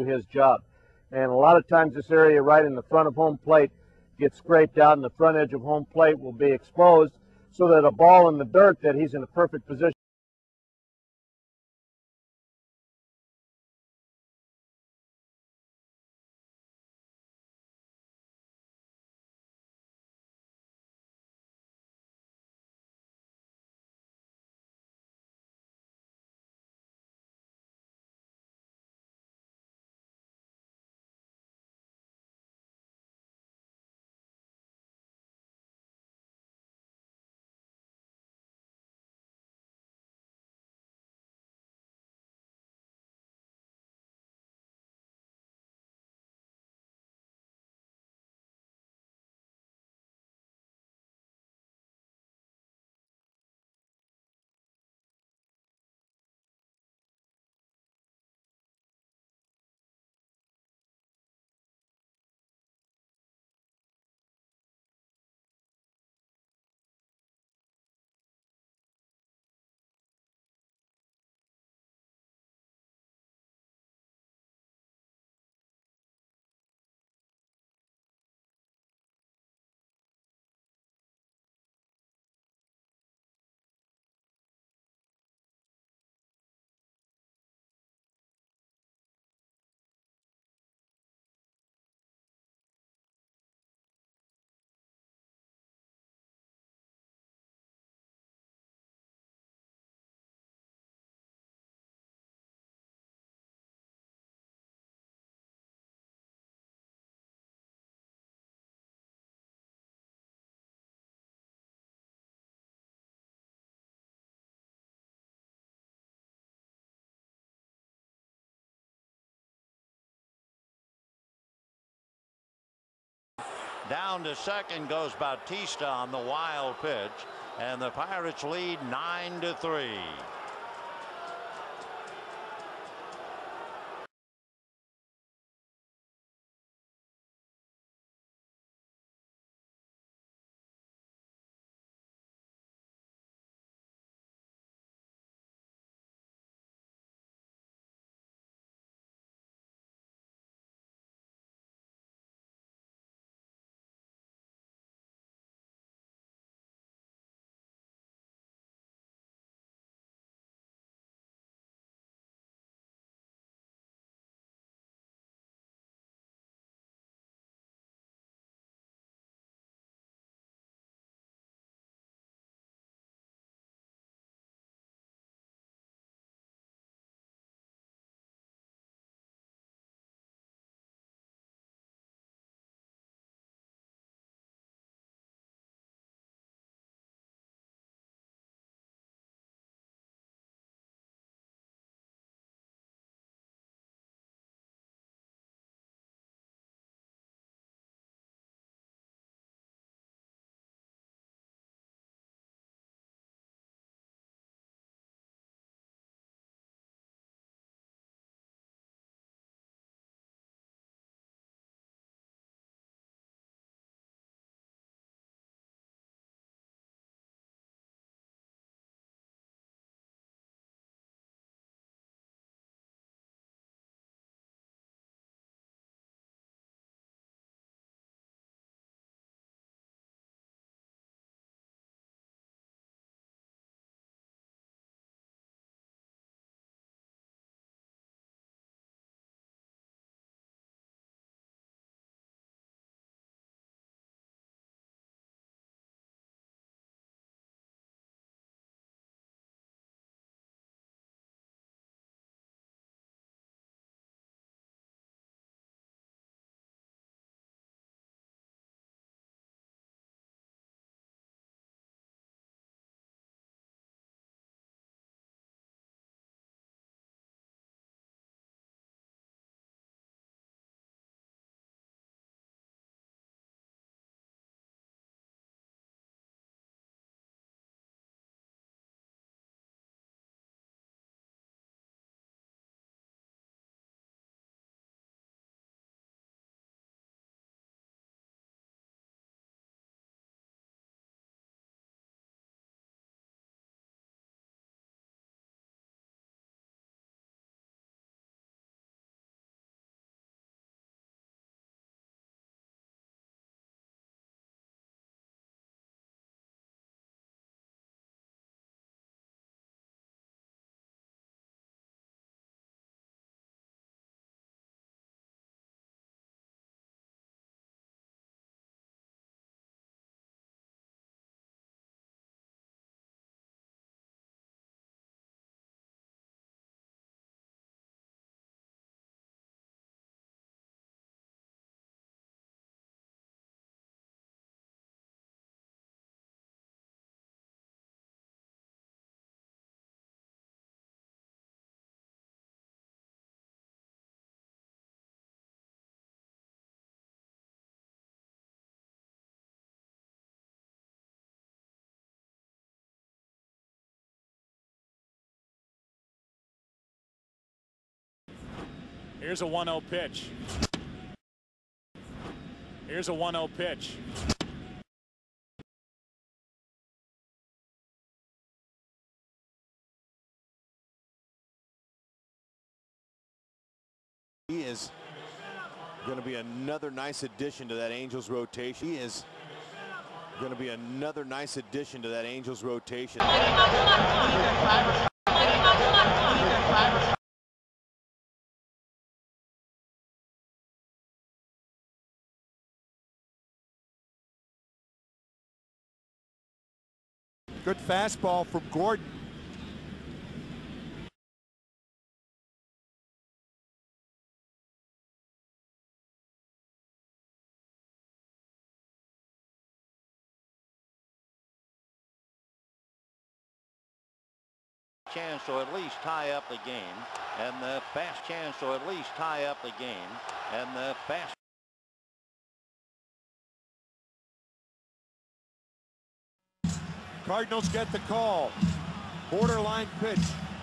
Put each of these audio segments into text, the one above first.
his job. And a lot of times this area right in the front of home plate gets scraped out, and the front edge of home plate will be exposed so that a ball in the dirt that he's in a perfect position. Down to second goes Bautista on the wild pitch, and the Pirates lead 9-3. Here's a 1-0 pitch. Here's a 1-0 pitch. He is going to be another nice addition to that Angels rotation. He is going to be another nice addition to that Angels rotation. Good fastball from Gordon. Chance to at least tie up the game, and the fast chance to at least tie up the game, and the fast. Cardinals get the call. Borderline pitch.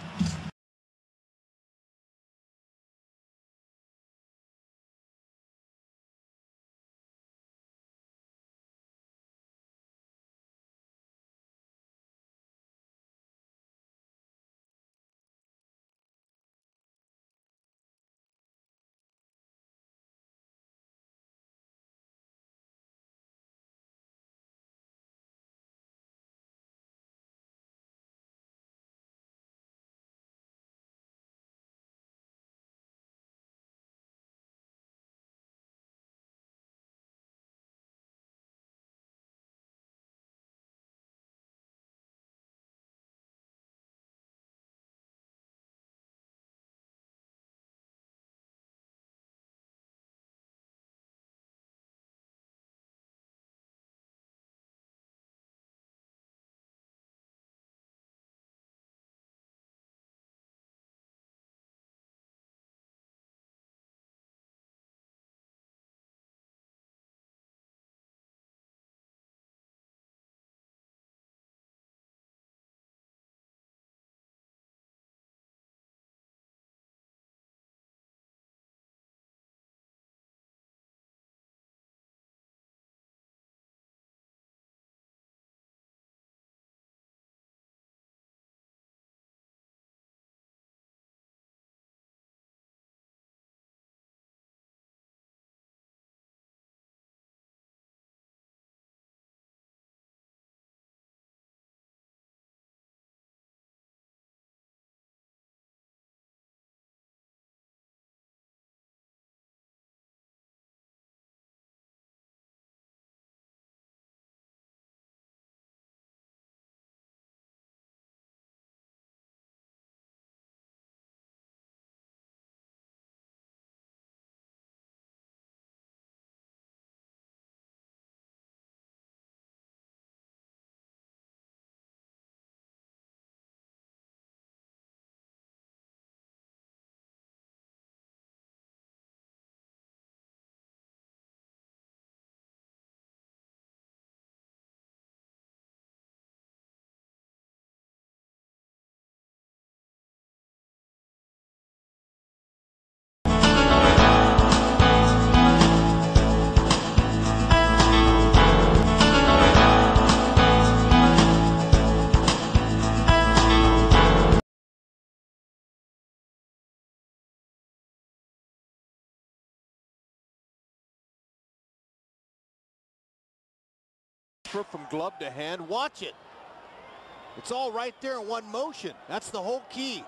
From glove to hand. Watch it. It's all right there in one motion. That's the whole key.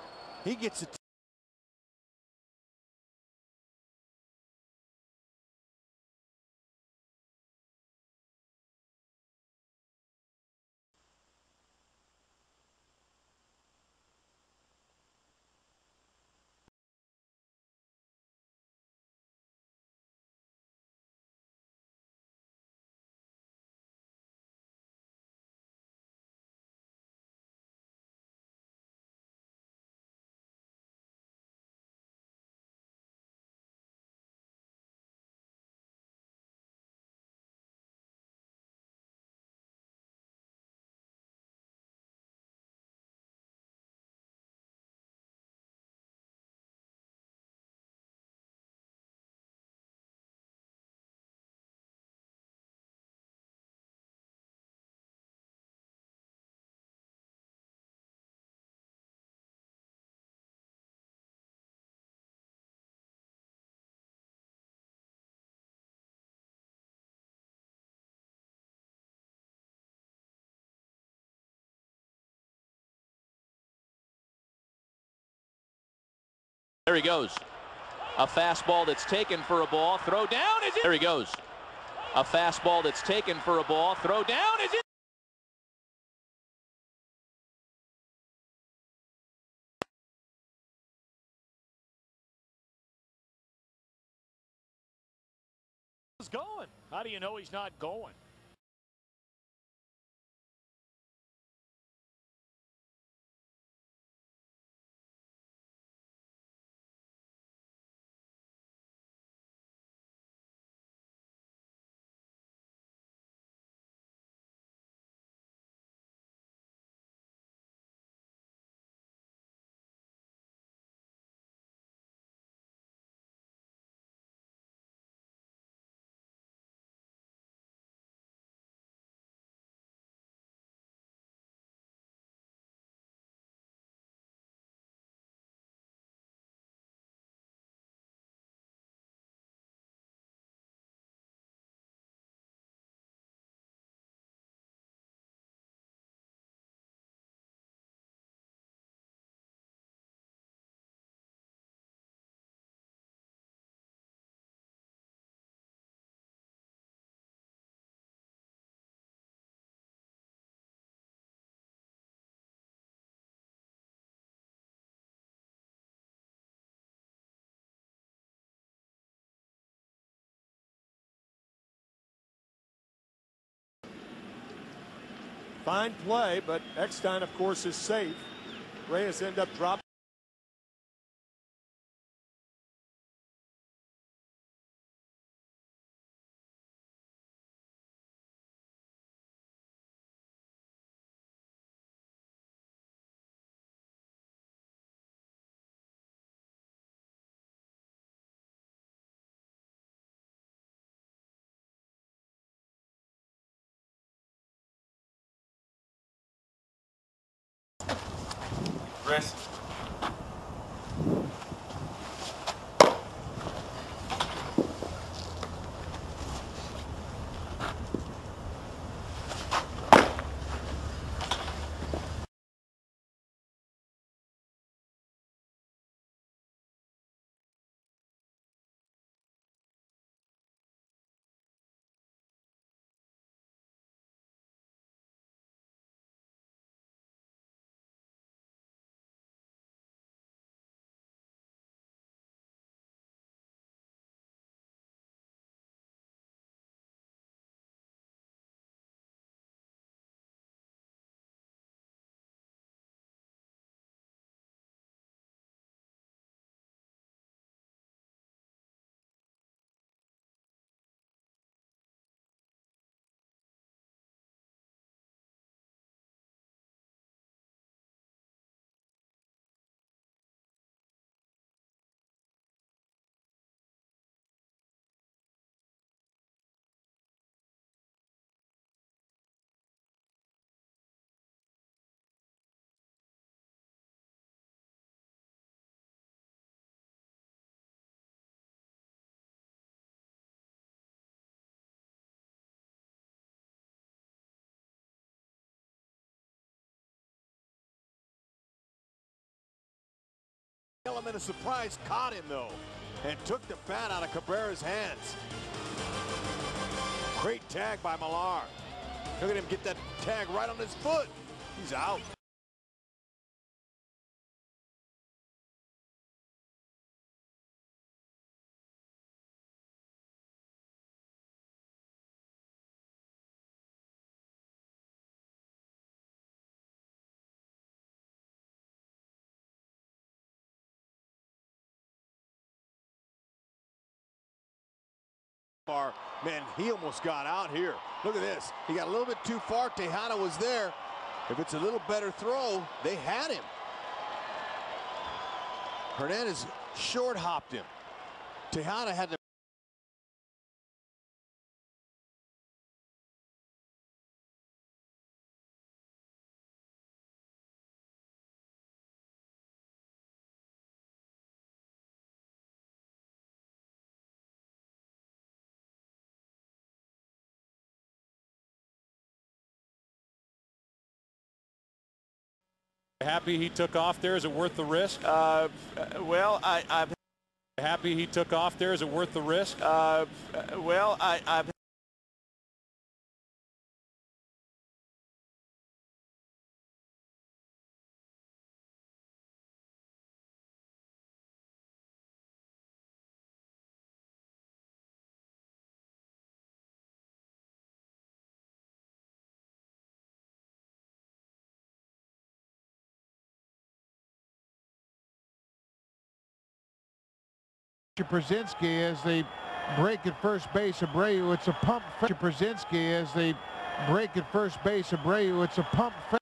He gets it. There he goes. A fastball that's taken for a ball. Throw down is it. There he goes. A fastball that's taken for a ball. Throw down is it. Going. How do you know he's not going? Fine play, but Eckstein, of course, is safe. Reyes end up dropping. Rest. Element of surprise caught him, though, and took the bat out of Cabrera's hands. Great tag by Millar. Look at him get that tag right on his foot. He's out. Man, he almost got out here. Look at this. He got a little bit too far. Tejada was there. If it's a little better throw, they had him. Hernandez short hopped him. Tejada had to. Happy he took off there. Is it worth the risk? Well, I've Happy he took off there. Is it worth the risk? well, I've Brzezinski as they break at first base. Abreu, it's a pump. Brzezinski as they break at first base. Abreu, it's a pump.